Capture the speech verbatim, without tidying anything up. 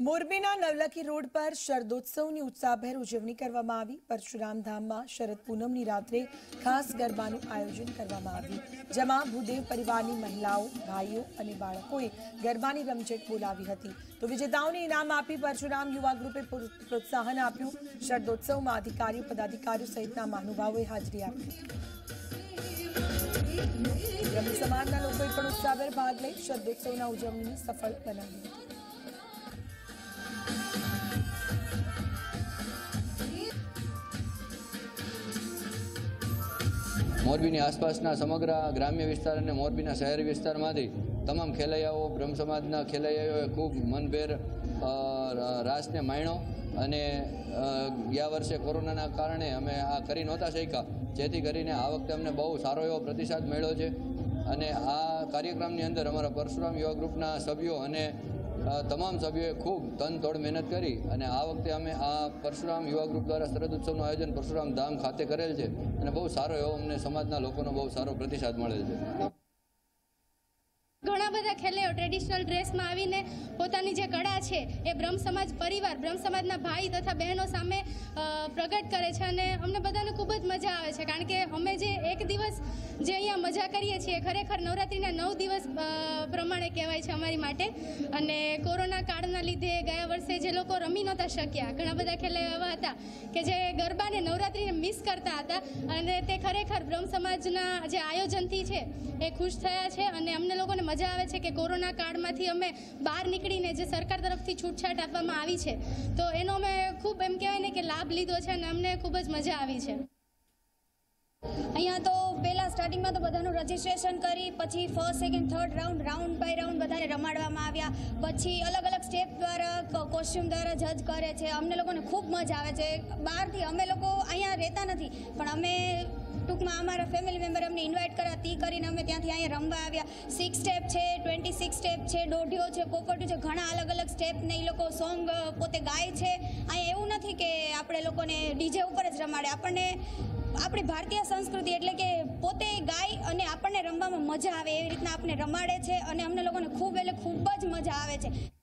મોરબીના નવલખી રોડ પર શરદોત્સવની ઉત્સાહભેર ઉજવણી કરવામાં આવી। પરશુરામ ધામમાં શરદ પૂનમની રાત્રે ખાસ ગરબાનું આયોજન કરવામાં આવ્યું, જેમાં ભૂદેવ પરિવારની મહિલાઓ, ભાઈઓ અને બાળકોએ ગરબાની રમઝટ બોલાવી હતી। તો વિજેતાઓને ઇનામ આપી પરશુરામ યુવા ગ્રુપે પ્રોત્સાહન આપ્યું। શરદોત્સવમાં અધિકારીઓ, પદાધિકારીઓ સહિતના મહાનુભાવોએ હાજરી આપી। બ્રહ્મ સમાજના લોકોએ પણ ઉત્સાહભેર ભાગ લઈ શરદોત્સવના ઉજવણીને સફળ બનાવી હતી। મોરબીની આસપાસના સમગ્ર ગ્રામ્ય વિસ્તાર અને મોરબીના શહેરી વિસ્તારમાંથી તમામ ખેલૈયાઓ, બ્રહ્મ સમાજના ખેલૈયાઓએ ખૂબ મનભેર રાસને માણ્યો અને ગયા વર્ષે કોરોનાના કારણે અમે આ કરી નહોતા શક્યા, જેથી કરીને આ વખતે અમને બહુ સારો એવો પ્રતિસાદ મળ્યો છે અને આ કાર્યક્રમની અંદર અમારા પરશુરામ યુવા ગ્રુપના સભ્યો અને તમામ સભ્યોએ ખૂબ તનતોડ મહેનત કરી અને આ વખતે અમે આ પરશુરામ યુવા ગ્રુપ દ્વારા શરદ ઉત્સવનું આયોજન પરશુરામ ધામ ખાતે કરેલ છે અને બહુ સારો એવો અમને સમાજના લોકોનો બહુ સારો પ્રતિસાદ મળેલ છે। ઘણા બધા ખેલૈયાઓ ટ્રેડિશનલ ડ્રેસમાં આવીને પોતાની જે કળા છે એ બ્રહ્મ સમાજ પરિવાર, બ્રહ્મ સમાજના ભાઈ તથા બહેનો સામે પ્રગટ કરે છે અને અમને બધાને ખૂબ જ મજા આવે છે, કારણ કે અમે જે એક દિવસ જે અહીંયા મજા કરીએ છીએ ખરેખર નવરાત્રિના નવ દિવસ પ્રમાણે કહેવાય છે અમારી માટે। અને કોરોના કાળના લીધે ગયા વર્ષે જે લોકો રમી નહોતા શક્યા, ઘણા બધા ખેલૈયાઓ એવા હતા કે જે ગરબાને નવરાત્રિને મિસ કરતા હતા અને તે ખરેખર બ્રહ્મ સમાજના જે આયોજનથી છે એ ખુશ થયા છે અને અમને લોકોને મજા આવે છે કે કોરોના કાળમાંથી અમે બહાર નીકળીને જે સરકાર તરફથી છૂટછાટ આપવામાં આવી છે તો એનો અમે ખૂબ એમ કહેવાય ને કે લાભ લીધો છે અને અમને ખૂબ જ મજા આવી છે। અહીંયા તો પહેલાં સ્ટાર્ટિંગમાં તો બધાનું રજિસ્ટ્રેશન કરી પછી first, second, third round round by round બધાને રમાડવામાં આવ્યા, પછી અલગ અલગ સ્ટેપ દ્વારા કોસ્ચ્યુમ દ્વારા જજ કરે છે। અમને લોકોને ખૂબ મજા આવે છે। બહારથી અમે લોકો અહીંયા રહેતા નથી પણ અમે ટૂંકમાં અમારા ફેમિલી મેમ્બર અમને ઇન્વાઇટ કર્યા, તી કરીને અમે ત્યાંથી અહીંયા રમવા આવ્યા। સિક્સ સ્ટેપ છે, ટ્વેન્ટી સિક્સ સ્ટેપ છે, દોઢિયો છે, પોપટિયું છે, ઘણા અલગ અલગ સ્ટેપને એ લોકો સોંગ પોતે ગાય છે। અહીંયા એવું નથી કે આપણે લોકોને ડીજે ઉપર જ રમાડે, આપણને આપણી ભારતીય સંસ્કૃતિ એટલે કે પોતે ગાય અને આપણને રમવામાં મજા આવે એવી રીતના આપણને રમાડે છે અને અમને લોકોને ખૂબ એટલે ખૂબ જ મજા આવે છે।